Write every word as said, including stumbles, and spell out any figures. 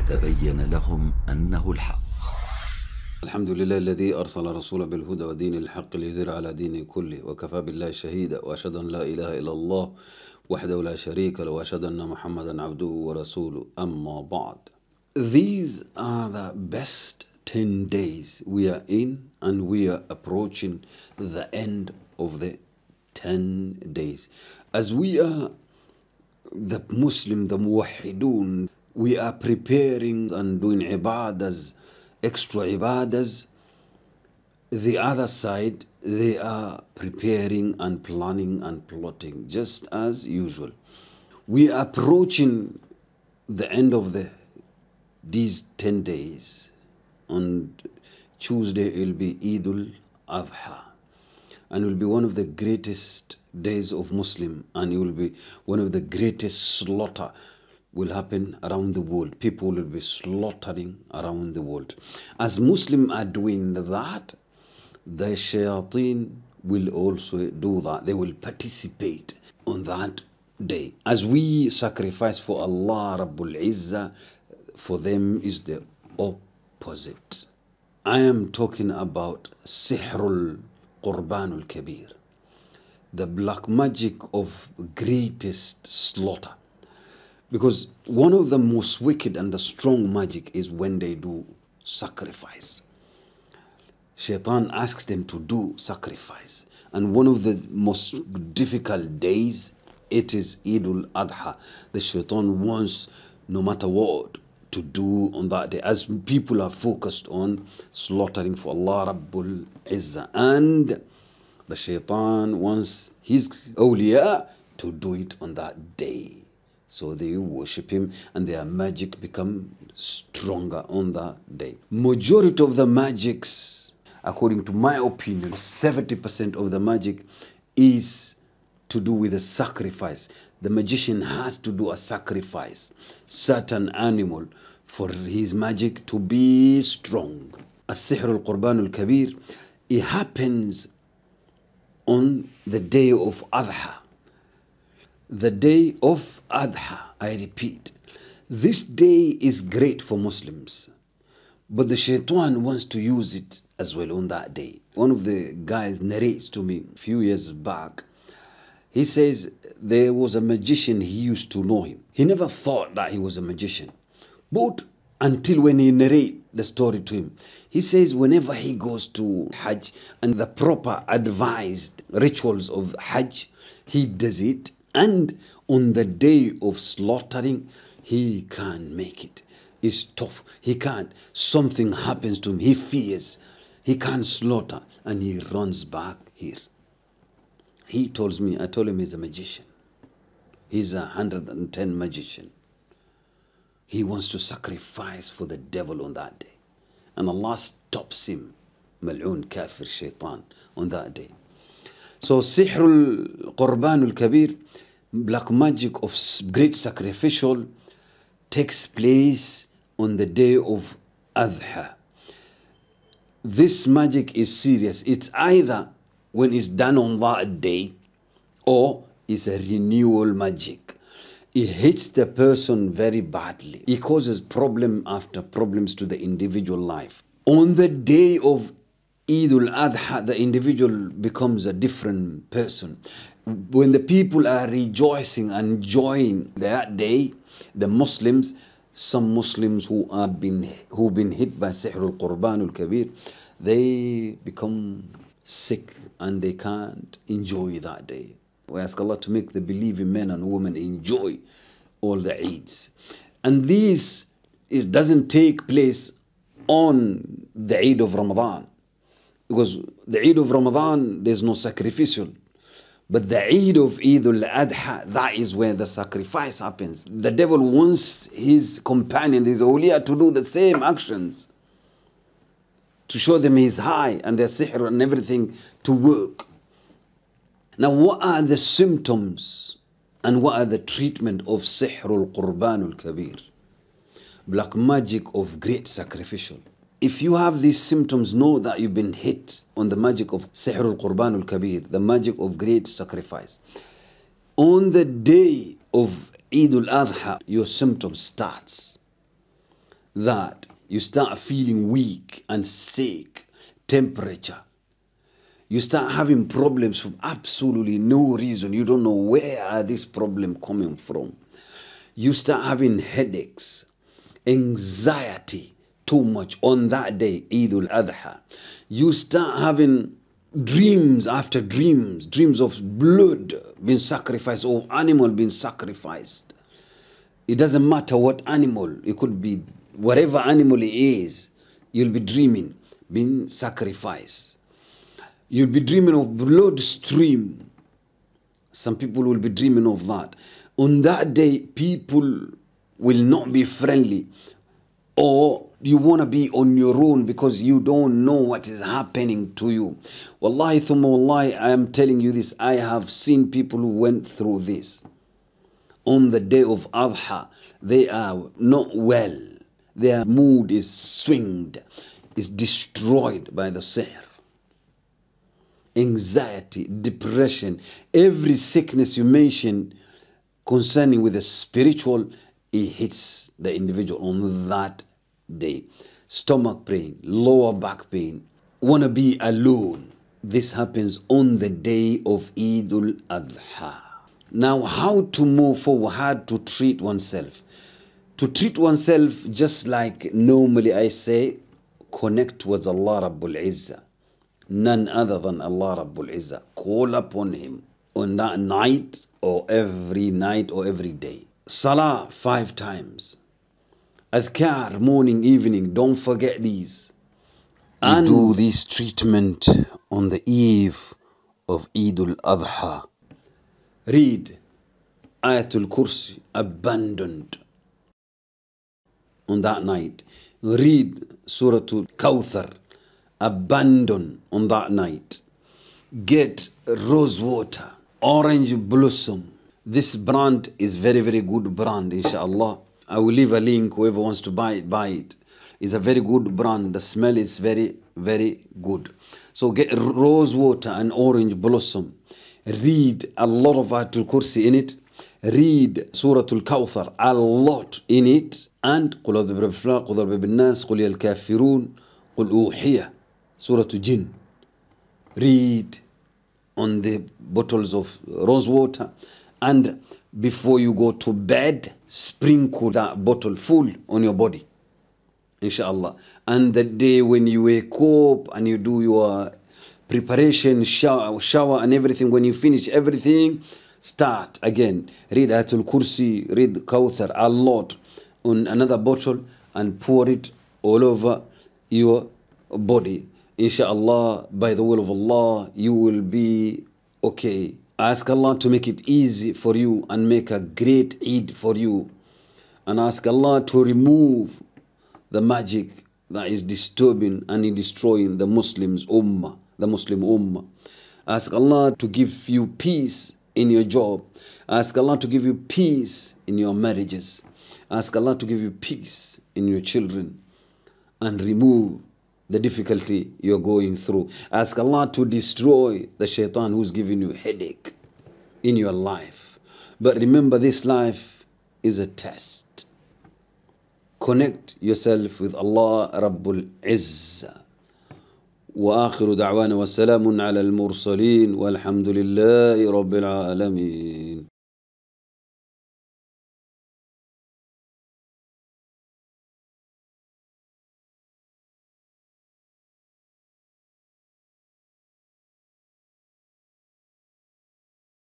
تبين لهم أنه الحق. الحمد لله الذي أرسل رسوله بالهدى ودين الحق ليظهر على دينه كله وكفى بالله شهيدا وأشهد أن لا إله إلا الله وحده لا شريك له وأشهد أن محمدا عبده ورسوله أما بعد. These are the best ten days we are in, and we are approaching the end of the ten days. As we are the Muslim, the Muwahidun, we are preparing and doing ibadas, extra ibadas. The other side, they are preparing and planning and plotting just as usual. We are approaching the end of the these ten days. On Tuesday it will be Eidul Adha, and it will be one of the greatest days of Muslim, and it will be one of the greatest slaughter will happen around the world. People will be slaughtering around the world. As Muslims are doing that, the shayateen will also do that. They will participate on that day. As we sacrifice for Allah Rabbul Izzah, for them is the opposite. I am talking about Sihrul Qurbanul Kabir, the black magic of greatest slaughter. Because one of the most wicked and the strong magic is when they do sacrifice. Shaitan asks them to do sacrifice. And one of the most difficult days, it is Eidul Adha. The Shaitan wants, no matter what, to do on that day, as people are focused on slaughtering for Allah Rabbul Izzah. And the Shaitan wants his awliya to do it on that day. So they worship him, and their magic become stronger on that day. Majority of the magics, according to my opinion, seventy percent of the magic is to do with a sacrifice. The magician has to do a sacrifice, certain animal, for his magic to be strong. As-Sihr al-Qurban al-Kabir, it happens on the day of Adha. The day of Adha, I repeat. This day is great for Muslims, but the shaitan wants to use it as well on that day. One of the guys narrates to me a few years back. He says there was a magician, he used to know him. He never thought that he was a magician. But until when he narrates the story to him, he says whenever he goes to Hajj and the proper advised rituals of Hajj, he does it. And on the day of slaughtering, he can't make it. It's tough. He can't. Something happens to him. He fears. He can't slaughter. And he runs back here. He tells me, I told him he's a magician. He's a one hundred ten magician. He wants to sacrifice for the devil on that day. And Allah stops him. Mal'oon kafir shaitan on that day. So Sihrul Qurban al-Kabir, black magic of great sacrificial, takes place on the day of Adha. This magic is serious. It's either when it's done on that day, or it's a renewal magic. It hits the person very badly. It causes problem after problems to the individual life. On the day of Eidul Adha, the individual becomes a different person. When the people are rejoicing and enjoying that day, the Muslims, some Muslims who have been who've been hit by Sihr al-Qurban al-Kabir, they become sick and they can't enjoy that day. We ask Allah to make the believing men and women enjoy all the Eids. And this is, doesn't take place on the Eid of Ramadan. Because the Eid of Ramadan, there's no sacrificial. But the Eid of Eidul Adha, that is where the sacrifice happens. The devil wants his companion, his awliya, to do the same actions, to show them he's high and their sihr and everything to work. Now, what are the symptoms and what are the treatment of Sihrul Qurban al-Kabir? Black magic of great sacrificial. If you have these symptoms, know that you've been hit on the magic of Sihr al-Qurban al-Kabir, the magic of great sacrifice. On the day of Eid al-Adha, your symptom starts. that you start feeling weak and sick, temperature. You start having problems for absolutely no reason. You don't know where are this problem coming from. You start having headaches, anxiety too much on that day, Eid al-Adha. You start having dreams after dreams, dreams of blood being sacrificed or animal being sacrificed. It doesn't matter what animal, it could be whatever animal it is, you'll be dreaming, being sacrificed. You'll be dreaming of blood stream. Some people will be dreaming of that. On that day, people will not be friendly, or you want to be on your own because you don't know what is happening to you. Wallahi thumma wallahi, I am telling you this. I have seen people who went through this. On the day of Adha, they are not well. Their mood is swinged, is destroyed by the sihr. Anxiety, depression, every sickness you mention concerning with the spiritual, it hits the individual on that day. Stomach pain, lower back pain, want to be alone. This happens on the day of Eid al-Adha. Now, how to move forward, how to treat oneself. To treat oneself, just like normally I say, connect with Allah Rabbul Izzah. None other than Allah Rabbul Izzah. Call upon Him on that night or every night or every day. Salah five times. Adhkar, morning, evening. Don't forget these. And do this treatment on the eve of Eid al-Adha. Read Ayatul Kursi, abandoned on that night. Read Surah Al-Kawthar, abandon on that night. Get rose water, orange blossom. This brand is very, very good brand, inshallah. I will leave a link, whoever wants to buy it, buy it. It's a very good brand. The smell is very, very good. So get rose water and orange blossom. Read a lot of Ayatul Kursi in it. Read Surah Al-Kawthar, a lot in it. And قُلْ أَعُوذُ بِرَبِّ الْفَلَقِ قُلْ أَعُوذُ بِرَبِّ النَّاسِ قُلْ يَا الْكَافِرُونَ قُلْ أُوحِيَ Surah Jinn. Read on the bottles of rose water, and before you go to bed, sprinkle that bottle full on your body, inshallah. And the day when you wake up and you do your preparation, shower, shower and everything, when you finish everything, start again. Read Ayatul Kursi, read Kawthar a lot on another bottle and pour it all over your body. Inshallah, by the will of Allah, you will be okay. Ask Allah to make it easy for you and make a great Eid for you. And ask Allah to remove the magic that is disturbing and destroying the Muslims ummah, the Muslim ummah. Ask Allah to give you peace in your job. Ask Allah to give you peace in your marriages. Ask Allah to give you peace in your children and remove the difficulty you're going through. Ask Allah to destroy the shaitan who's giving you headache in your life. But remember, this life is a test. Connect yourself with Allah Rabbul Izzah. وآخر دعوانا والسلام على المرسلين والحمد لله رب العالمين.